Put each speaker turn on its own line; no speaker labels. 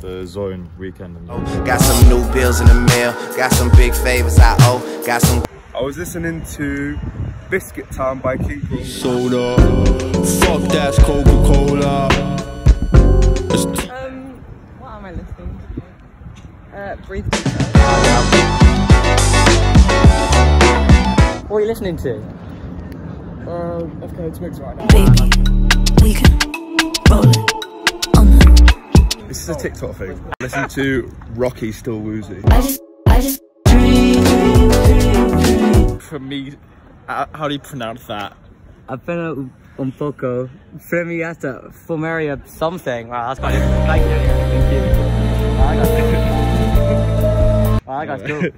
the Zone weekend.
Got some new bills in the mail, got some big favors I owe, got some.
I was listening to Biscuit Town by King Cole.
Soda, fuck that's Coca-Cola.
What am I listening to? Breathe. What are you listening to? Okay, it's mixed right now.
Baby, we can roll it on the.
This is a TikTok thing. Listen to Rocky Still Woozy.
I just dream.
For me, how do you pronounce that?
Appena un poco. For me, that's a Fumeria something. Wow, that's quite different. Thank you. Thank you. I got cool.